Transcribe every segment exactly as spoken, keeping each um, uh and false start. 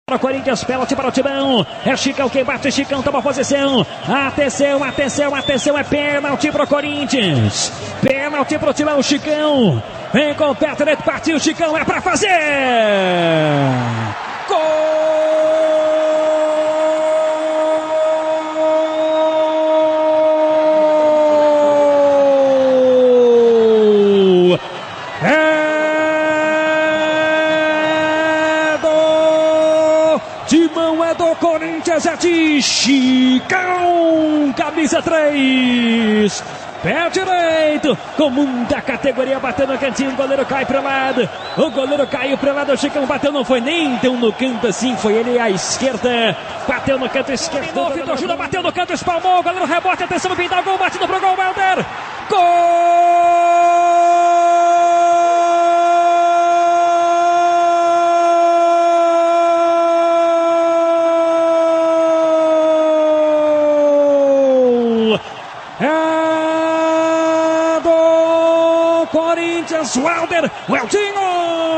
Para o Corinthians, pênalti para o Timão. É Chicão quem bate, Chicão toma posição. Atenção, atenção, atenção, é pênalti para o Corinthians. Pênalti para o Timão, Chicão. Vem com o pé direito, partiu, Chicão, é para fazer. Gol! Timão é do Corinthians, é de Chicão, camisa três, pé direito, com muita categoria, bateu no cantinho, o goleiro cai para o lado, o goleiro caiu para o lado, o Chicão bateu, não foi nem tão no canto assim, foi ele à esquerda, bateu no canto esquerdo, o Vitor Júnior bateu no canto, espalmou, o goleiro rebote, atenção, quem dá o gol, batido pro gol, Welder, gol! É do Corinthians, Welder, Weldinho!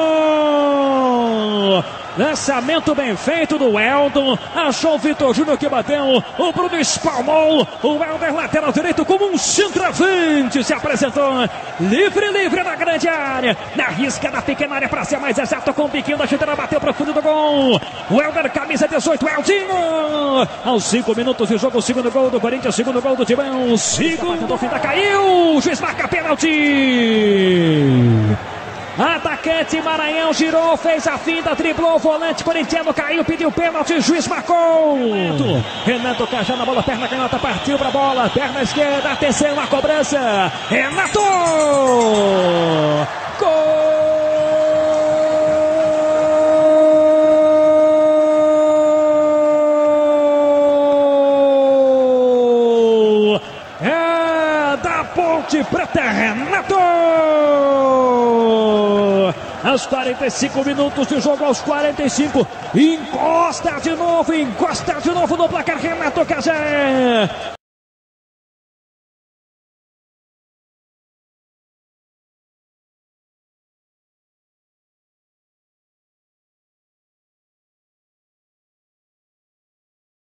Lançamento bem feito do Weldon, achou o Vitor Júnior que bateu, o Bruno espalmou, o Welder lateral direito como um centroavante se apresentou, livre, livre na grande área, na risca da pequena área para ser mais exato, com o biquinho da chuteira, bateu para o fundo do gol, Welder, camisa dezoito, Weldinho, aos cinco minutos de jogo, o segundo gol do Corinthians, segundo gol do Timão, segundo, fim da caiu, o juiz marca pênalti. Atacante Maranhão girou, fez a finta, driblou o volante corintiano, caiu, pediu pênalti, juiz marcou. Renato Cajá na bola, perna canhota, partiu pra bola, perna esquerda, atenção a cobrança. Renato! Gol! É da Ponte Preta, Renato! Aos quarenta e cinco minutos de jogo, aos quarenta e cinco, encosta de novo, encosta de novo no placar, Renato Cajá.